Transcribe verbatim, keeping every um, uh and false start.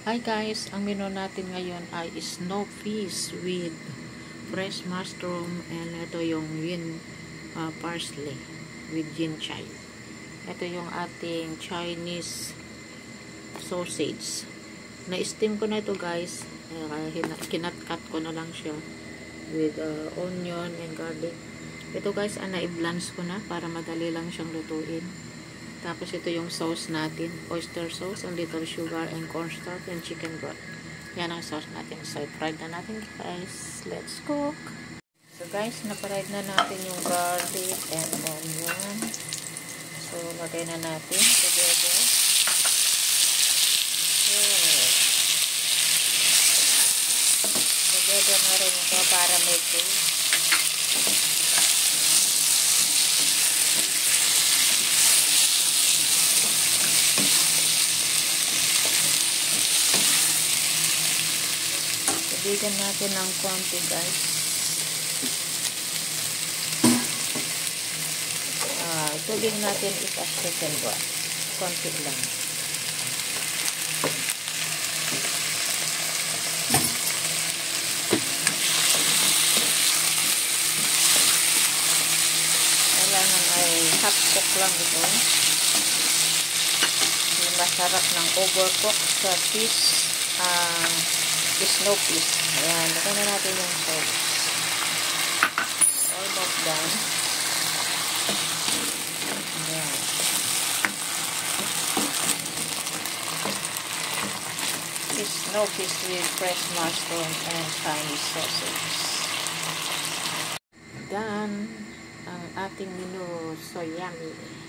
Hi guys, ang menu natin ngayon ay snow fish with fresh mushroom and ito yung yun uh, parsley with ginchay. Ito yung ating Chinese sausage. Na-steam ko na ito guys. Uh, kinat-cut ko na lang siya with uh, onion and garlic. Ito guys, uh, na-i-blanch ko na para madali lang siyang lutuin. Tapos ito yung sauce natin, oyster sauce, and little sugar, and cornstarch, and chicken broth. Yan ang sauce natin. So, i-fried na natin guys. Let's cook! So guys, na-fried na natin yung garlic and onion. So, lagay na natin together. So, together na rin ito para may taste. Bigyan natin ng konti guys. Uh, tubig natin is as chicken broth. Konti lang. Kailangan ay half cook lang ito. Yung masarap ng overcook sa fish. Ah... Uh, snow fish. Ayan, lagyan na natin yung sauce. Almost done. Ayan. Snow fish with fresh mushroom and Chinese sausage. Done ang ating menu. So yummy.